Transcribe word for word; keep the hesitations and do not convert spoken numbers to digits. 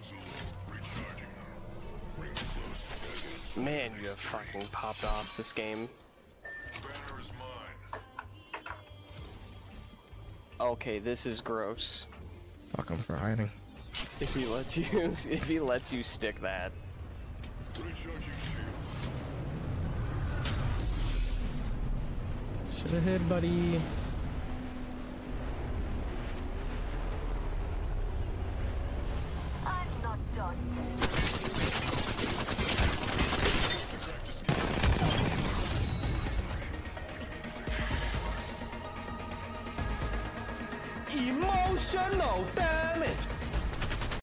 Man, you have fucking popped off this game. Okay, this is gross. Fuck him for hiding. If he lets you, if he lets you stick that. Shoulda hit, buddy. I'm not done yet. Emotional damage.